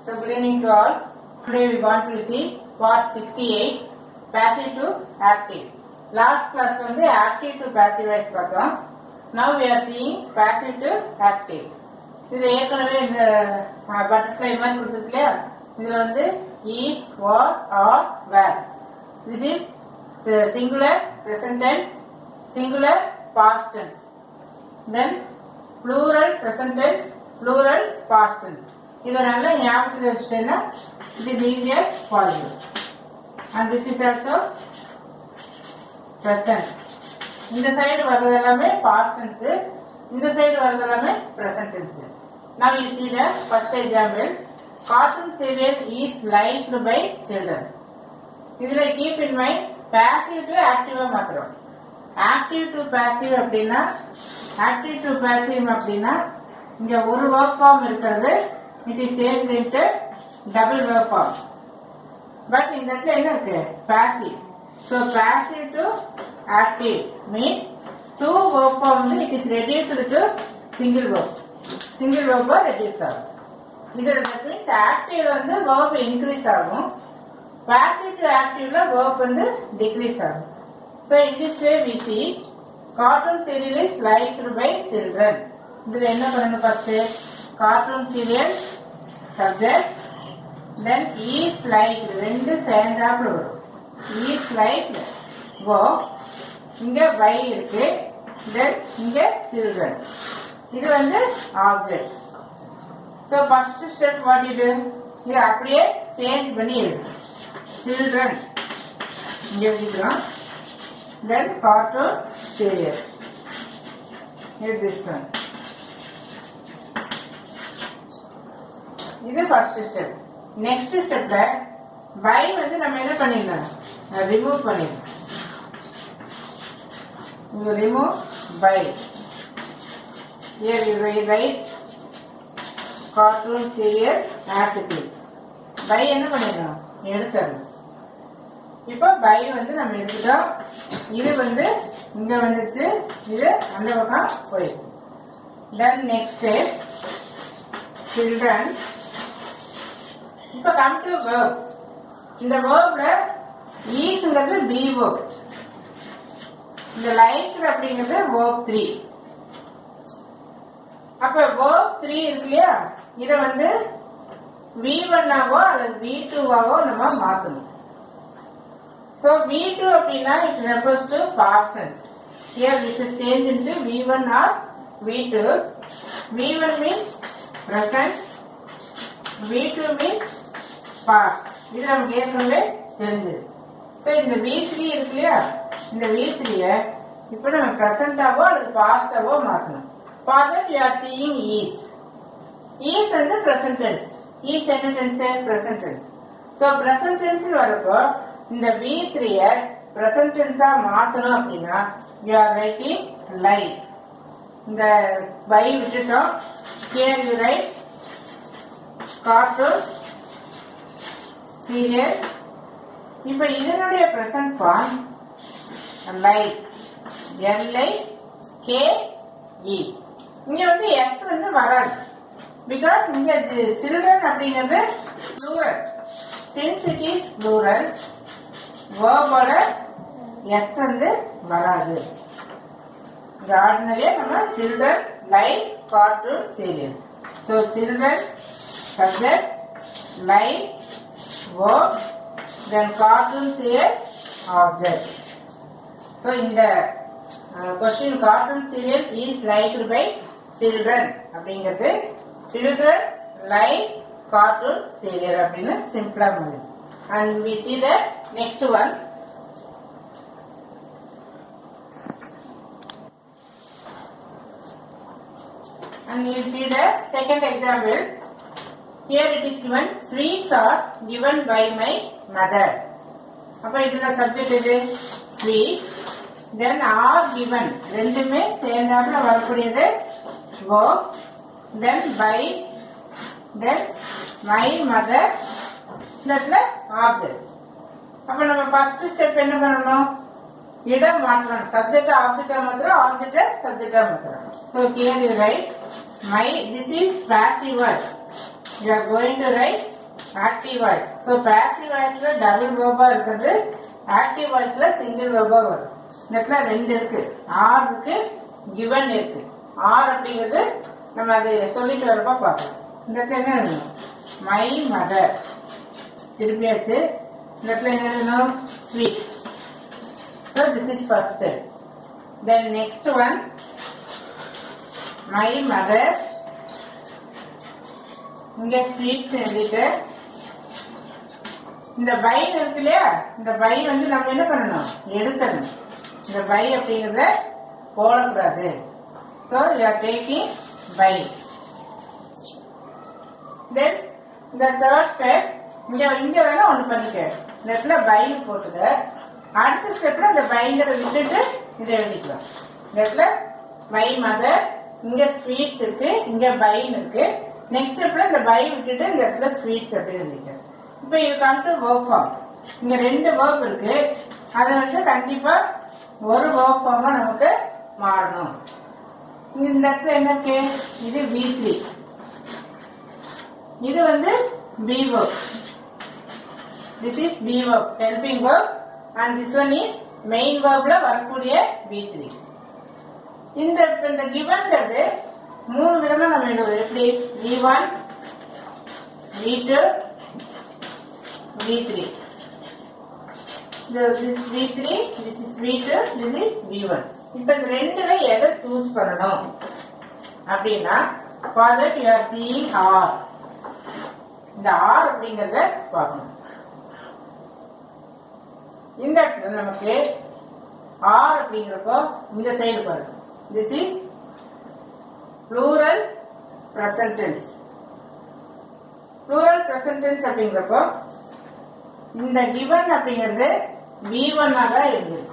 So good evening to all. Today we want to see part 68, passive to active. Last class வந்து active to passive voice பார்த்தோம். Now we are seeing passive to active. இதுல ஏற்கனவே இந்த butterfly மாதிரி கொடுத்துருக்கு இல்லையா, இதுல வந்து is, was, or, were. This is singular present tense, singular past tense. Then plural present tense, plural past tense. இதை நல்லா ஞாபகத்தில் வச்சுட்டேன்னா it is easier for you. And this is also present. இந்த சைடு வர்றது எல்லாமே past tense, இந்த side வர்றது எல்லாமே present tense. Now you see the first example. Cartoon serial is liked by children. இதுல keep in mind passive to active மாத்திரம். Active to passive அப்படின்னா, active to passive அப்படின்னா இங்க ஒரு verb form இருக்கிறது, it is changed into double verb form. But இந்த இடத்துல என்ன இருக்கு? Passive. So passive to active means two verb form it is reduced to single verb. Single verb reduce ஆகும். இதுல that means active வந்து verb increase ஆகும், passive to active verb வந்து decrease ஆகும். So in this way we see cartoon serial is liked by children. இதுல என்ன பண்ணணும்? first cartoon serial subject, then is liked, ரெண்டு சேர்ந்தாப்புல வரும். is liked verb, இங்க by இருக்கு, then இங்க children, இது வந்து object. So first step what you do, இது அப்படியே change பண்ணி எழுது. children இங்க எழுதிக்கிறோம், then cartoon serial, this one. இது first step. next stepல by வந்து நம்ம என்ன பண்ணிடலாம்? remove பண்ணிடலாம். you remove by. Here you write cartoon serial as it is. by என்ன பண்ணிடலாம்? எடுத்துடலாம். இப்போ by வந்து நம்ம எடுத்துட்டோம், இது வந்து இங்க வந்துச்சு, இது அந்த பக்கம் போயிடுச்சு. then next children. இப்போ come to verb. இந்த verbல isங்கிறது be verb, இந்த liked அப்படிங்கிறது verb 3. அப்ப verb 3 இருக்கு இல்லையா, இத வந்து V1 ஆவோ அல்லது V2 ஆவோ நம்ம மாத்தணும். So V2 அப்படின்னா it refers to past tense. Here we should change into V1 or V2. V1 means present, V2 means past. இது நமக்கு ஏற்கனவே தெரிஞ்சது. So இந்த V3 இருக்கு இல்லையா, இந்த V3 இப்ப நம்ம present ஆவோ அல்லது past ஆவோ மாத்தணும். For that we are seeing is. is வந்து present tense. is என்ன tense? present tense. So present tense வரப்போ இந்த V3 present tense மாத்தணும் அப்படின்னா you are writing like. இந்த by விட்டுட்டோம், here you write cartoon serial. இப்ப இதனுடைய present form like, L-I-K-E. இங்க வந்து S வந்து வராது, because இங்க children அப்படிங்கிறது plural. Since it is plural, verb ஓட S வந்து வராது. இங்க ஆர்டினரியா நம்ம children like cartoon serial. So children subject, like verb, then cartoon serial object. So in the question cartoon serial is liked by children அப்படிங்கிறது children like cartoon serial அப்படின்னு சிம்பிளா முடியும். And we see the next one. And you see the second example. Here it is given sweets are given by my mother. அப்ப இதுல subject இது sweet, then are given, ரெண்டுமே சேர்ந்தாப்புல வரக்கூடியது verb, then by, then my mother, இதுல object. அப்ப நம்ம first step என்ன பண்ணணும்? இடம் மாற்றணும். சப்ஜெக்ட் ஆப்ஜெக்டா மாத்திரம், ஆப்ஜெக்ட் சப்ஜெக்டா மாத்திரம். So here you write my, this is passive word. you are going to write active voice. So passive voice la double verb இருக்குது, active voice la single verb வரும். இதுல ரெண்டு இருக்கு, are இருக்கு, given இருக்கு. are அப்படிங்கிறது நம்ம அதை சொல்லிட்டு வரப்ப பார்க்கலாம். இந்த என்ன எழுதணும்? my mother. திருப்பியாச்சு. இந்த என்ன எழுதணும்? sweets. So this is first step. Then next one, my mother. இங்க sweets எழுதிட்டு இந்த பை இருக்கு இல்லையா, இந்த பை வந்து நம்ம என்ன பண்ணணும்? எடுத்துடணும். இந்த பை அப்படிங்கறத போடக்கூடாது. So you are taking by. Then the third step, இங்க வேணா ஒண்ணு பண்ணிக்க. இந்த இடத்துல பை போட்டுக்க. அடுத்த ஸ்டெப்ல இந்த பைங்கிறத விட்டுட்டு இதை எழுதிக்கலாம். இந்த இடத்துல பை மதர், இங்க ஸ்வீட்ஸ் இருக்கு, இங்க பைன் இருக்கு. நெக்ஸ்ட் ஸ்டெப்ல இந்த பை விட்டுட்டு இந்த இடத்துல ஸ்வீட்ஸ் அப்படின்னு எழுதிக்க. இப்ப you come to verb form. இங்க ரெண்டு verb இருக்கு, அது வந்து கண்டிப்பா ஒரு verb form நமக்கு மாறணும். இந்த இடத்துல என்ன இருக்கு? இது V3, இது வந்து B verb. This is B verb, helping verb, and this one is main verbல வரக்கூடிய V3. இந்த givenங்கிறது மூணு விதமா நம்ம எழுதுவோம். எப்படி? V1, V2, V3. This is V3, this is V2, this is V1. இப்ப இந்த ரெண்டுல எதை சூஸ் பண்ணணும் அப்படின்னா, for that you are seeing R. இந்த R அப்படிங்கறத பார்க்கணும். இந்த இடத்துல நமக்கு R அப்படிங்கிறப்போ இந்த சைடு பாருங்க. This is plural present tense. Plural present tense அப்படிங்கிறப்போ இந்த given அப்படிங்கிறது V1 ஆ தான் இருக்கு.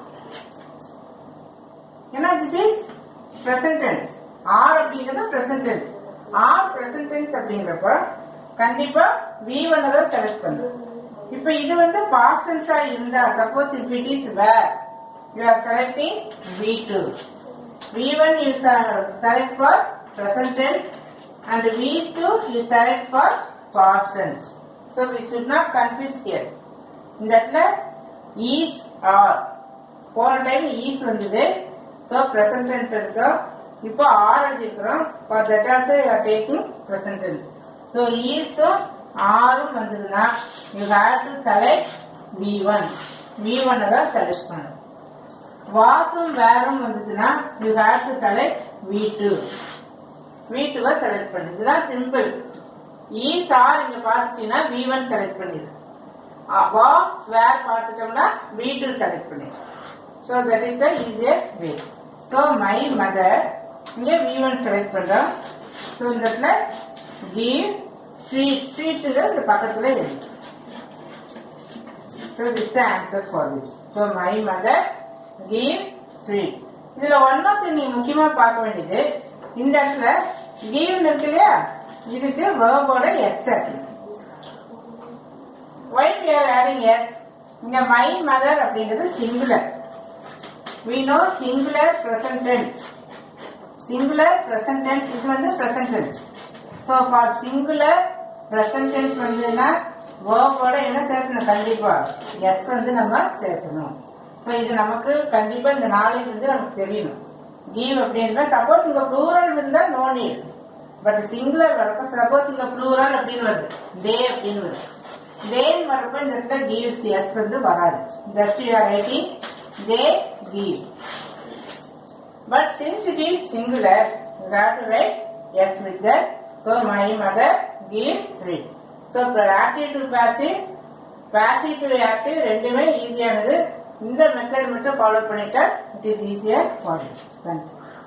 ஏன்னா this is present tense. R அப்படிங்கிறது present tense. R present tense அப்படிங்கிறப்போ கண்டிப்பா V1 ஆ தான் செலக்ட் பண்ணும். இப்ப இது வந்து past tense ஆ இருந்தா, suppose if it is where, you are selecting V2. V1 you select for present tense and V2 you select for past tense. So we should not confuse here. இந்த இடத்துல is or, போன time is வந்தது, so present tense எடுத்தோம். இப்போ R எழுதிக்கிறோம். For that also you are taking present tense. So is R வந்ததுன்னா you have to select V1. V1 தான் select பண்ணணும். வாசும் வேறும் வந்ததுன்னா you have to select V2. V2 select பண்ணு. இதுதான் சிம்பிள். is R இங்க பார்த்துட்டீங்கன்னா V1 select பண்ணிடு. was where பார்த்துட்டோம்னா V2 select பண்ணிடு. So that is the easier way. So my mother, இங்க V1 select பண்றோம். So இந்த இடத்துல give sweets இந்த பக்கத்துல எழுது. So this is the answer for this. So my mother give sweet. இதுல ஒன் ஆஃப் நீ முக்கியமா பார்க்க வேண்டியது, இந்த இடத்துல give இருக்கு இல்லையா, இதுக்கு verb ஓட s. Why we are adding s? இங்க my mother அப்படிங்கிறது singular. We know singular present tense. Singular present tense இது வந்து present tense. So for singular present tense வந்துன்னா verb ஓட என்ன சேர்க்கணும்? கண்டிப்பா s வந்து நம்ம சேர்க்கணும். So இது நமக்கு கண்டிப்பா இந்த நாலேஜ் வந்து நமக்கு தெரியணும். give அப்படின்னா சப்போஸ் இங்க plural இருந்தா no need, பட் சிங்குலர் வரப்ப சப்போஸ் இங்க plural அப்படின்னு வருது, they அப்படின்னு வருது, they வரப்ப இந்த இடத்துல gives s வந்து வராது. Just you are writing they give. But since it is singular, you have to write s with that. So my mother gives sweet. So active to passive, passive to active ரெண்டுமே ஈஸியானது. இந்த method மட்டும் follow பண்ணிட்டா it is easier for you. Thank you.